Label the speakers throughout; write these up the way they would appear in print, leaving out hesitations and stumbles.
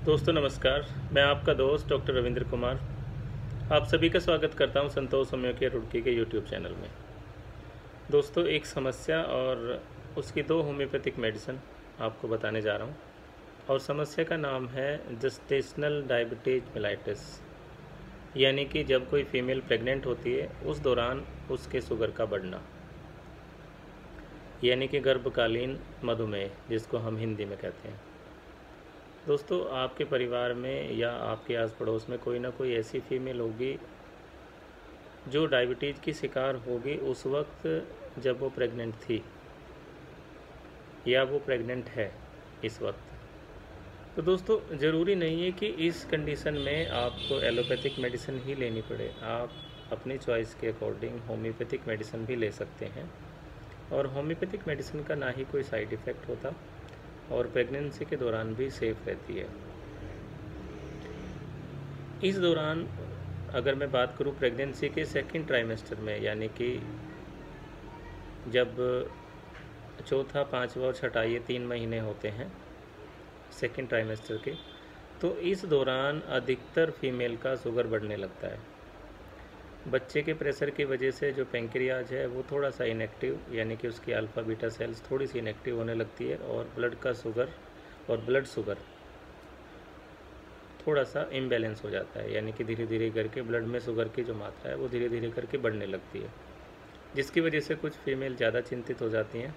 Speaker 1: दोस्तों नमस्कार। मैं आपका दोस्त डॉक्टर रविंद्र कुमार आप सभी का स्वागत करता हूं संतोष होम्योकेयर रुड़की के यूट्यूब चैनल में। दोस्तों एक समस्या और उसकी दो होम्योपैथिक मेडिसिन आपको बताने जा रहा हूं और समस्या का नाम है जेस्टेशनल डायबिटीज मेलाइटिस, यानी कि जब कोई फीमेल प्रेग्नेंट होती है उस दौरान उसके शुगर का बढ़ना, यानी कि गर्भकालीन मधुमेह जिसको हम हिंदी में कहते हैं। दोस्तों आपके परिवार में या आपके आस पड़ोस में कोई ना कोई ऐसी फीमेल होगी जो डायबिटीज़ की शिकार होगी उस वक्त जब वो प्रेग्नेंट थी या वो प्रेग्नेंट है इस वक्त। तो दोस्तों ज़रूरी नहीं है कि इस कंडीशन में आपको एलोपैथिक मेडिसिन ही लेनी पड़े, आप अपनी चॉइस के अकॉर्डिंग होम्योपैथिक मेडिसिन भी ले सकते हैं। और होम्योपैथिक मेडिसिन का ना ही कोई साइड इफ़ेक्ट होता और प्रेगनेंसी के दौरान भी सेफ रहती है। इस दौरान अगर मैं बात करूं प्रेगनेंसी के सेकंड ट्राइमेस्टर में, यानी कि जब चौथा, पांचवा और छठा ये 3 महीने होते हैं सेकंड ट्राइमेस्टर के, तो इस दौरान अधिकतर फीमेल का शुगर बढ़ने लगता है। बच्चे के प्रेशर की वजह से जो पैंक्रियाज है वो थोड़ा सा इनएक्टिव, यानी कि उसकी अल्फ़ा बीटा सेल्स थोड़ी सी इनएक्टिव होने लगती है और ब्लड का शुगर और ब्लड शुगर थोड़ा सा इम्बैलेंस हो जाता है, यानी कि धीरे धीरे करके ब्लड में शुगर की जो मात्रा है वो धीरे धीरे करके बढ़ने लगती है, जिसकी वजह से कुछ फीमेल ज़्यादा चिंतित हो जाती हैं।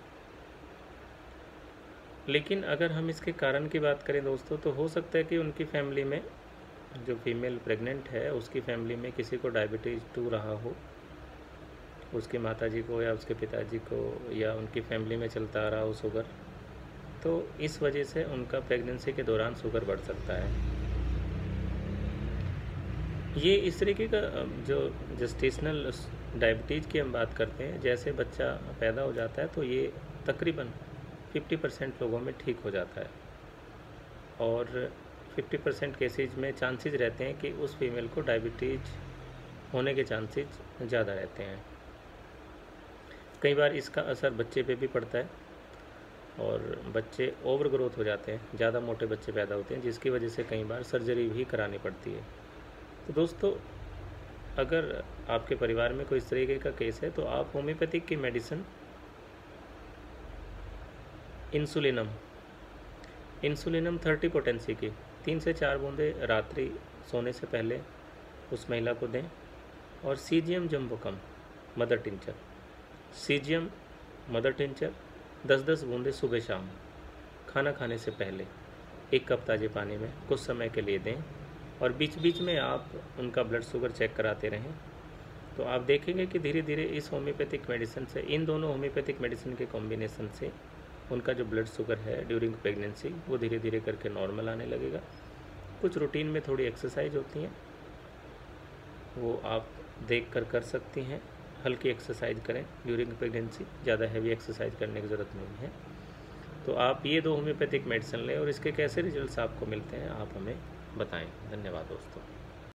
Speaker 1: लेकिन अगर हम इसके कारण की बात करें दोस्तों, तो हो सकता है कि उनकी फैमिली में जो फीमेल प्रेग्नेंट है उसकी फैमिली में किसी को डायबिटीज़ 2 रहा हो, उसकी माताजी को या उसके पिताजी को, या उनकी फैमिली में चलता आ रहा हो शुगर, तो इस वजह से उनका प्रेगनेंसी के दौरान शुगर बढ़ सकता है। ये इस तरीके का जो जेस्टेशनल डायबिटीज़ की हम बात करते हैं, जैसे बच्चा पैदा हो जाता है तो ये तकरीबन 50% लोगों में ठीक हो जाता है और 50% केसेज में चांसेस रहते हैं कि उस फीमेल को डायबिटीज़ होने के चांसेस ज़्यादा रहते हैं। कई बार इसका असर बच्चे पे भी पड़ता है और बच्चे ओवर ग्रोथ हो जाते हैं, ज़्यादा मोटे बच्चे पैदा होते हैं, जिसकी वजह से कई बार सर्जरी भी करानी पड़ती है। तो दोस्तों अगर आपके परिवार में कोई इस तरीके का केस है तो आप होम्योपैथिक की मेडिसिन इंसुलिनम 30 पोटेंसी की 3 से 4 बूंदे रात्रि सोने से पहले उस महिला को दें। और syzygium jambolanum mother tincture, syzygium mother tincture 10-10 बूंदे सुबह शाम खाना खाने से पहले 1 कप ताज़े पानी में कुछ समय के लिए दें। और बीच बीच में आप उनका ब्लड शुगर चेक कराते रहें, तो आप देखेंगे कि धीरे धीरे इस होम्योपैथिक मेडिसिन से, इन दोनों होम्योपैथिक मेडिसिन के कॉम्बिनेशन से उनका जो ब्लड शुगर है ड्यूरिंग प्रेगनेंसी वो धीरे धीरे करके नॉर्मल आने लगेगा। कुछ रूटीन में थोड़ी एक्सरसाइज होती हैं, वो आप देख कर सकती हैं। हल्की एक्सरसाइज करें ड्यूरिंग प्रेगनेंसी, ज़्यादा हैवी एक्सरसाइज करने की ज़रूरत नहीं है। तो आप ये 2 होम्योपैथिक मेडिसिन लें और इसके कैसे रिजल्ट्स आपको मिलते हैं आप हमें बताएं। धन्यवाद दोस्तों।